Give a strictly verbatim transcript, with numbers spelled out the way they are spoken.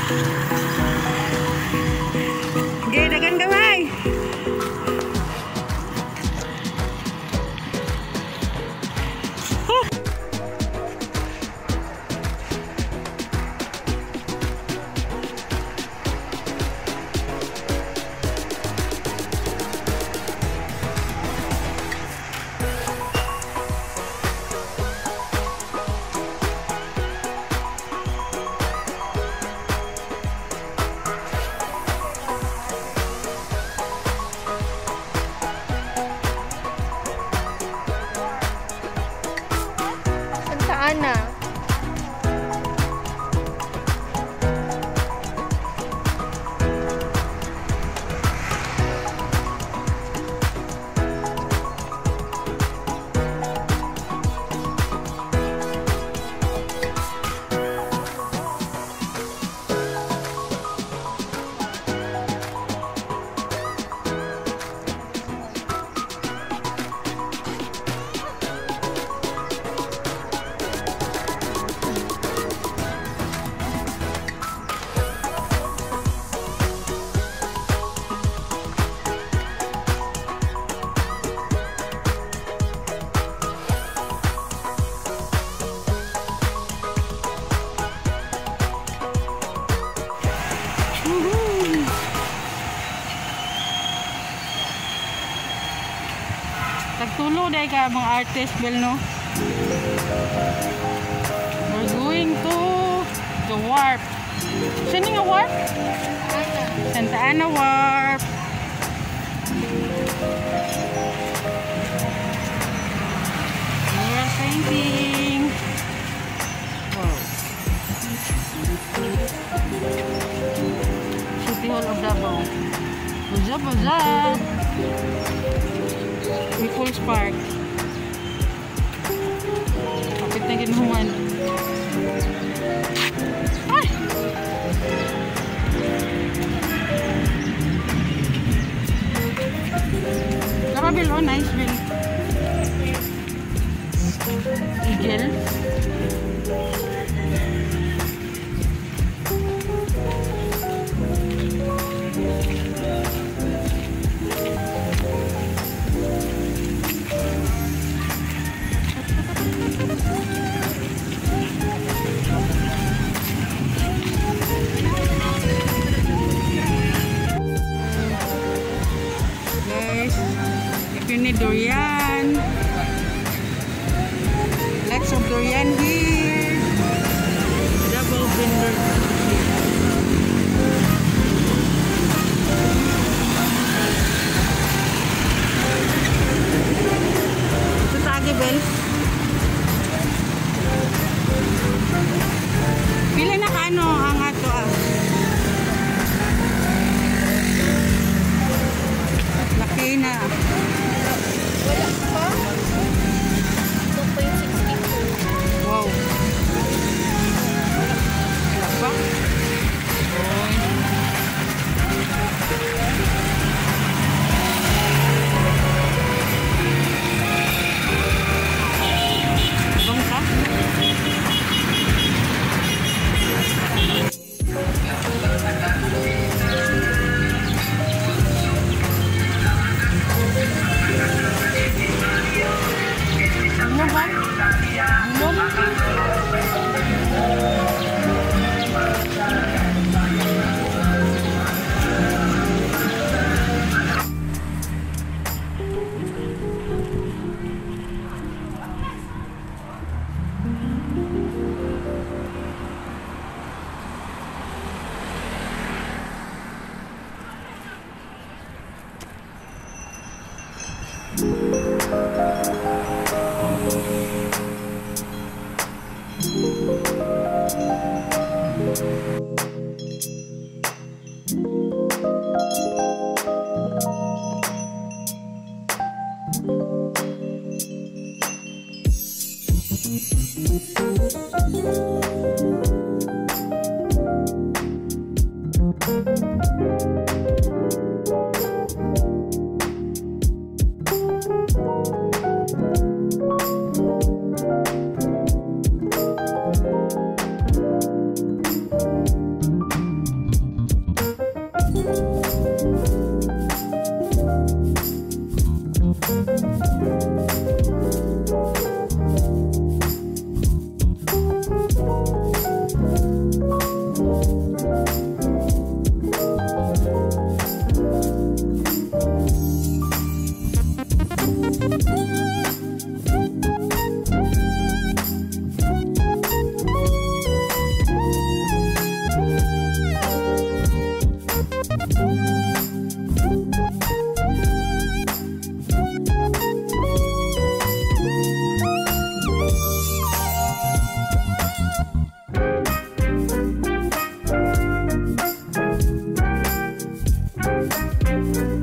Okay, dagan gamay. Ana. Tagtulo dahil ka mga artist bel no. We're going to the Wharf. Saan nga Wharf? Santa Ana Wharf. We're painting. Wow. City Hall of Davao. Baza baza. People's Park. Kapit na ginuhuman. Ay! Karabil, oh nice bill. Eagle. If you need durian, lots of durian here. Double vendor. Ito tagi bel. Pila na kaano ang ato ah. Laki na. Wala pa? two point six two. Wow. Wala pa? Oy. Bang ka? Ano ba? Ano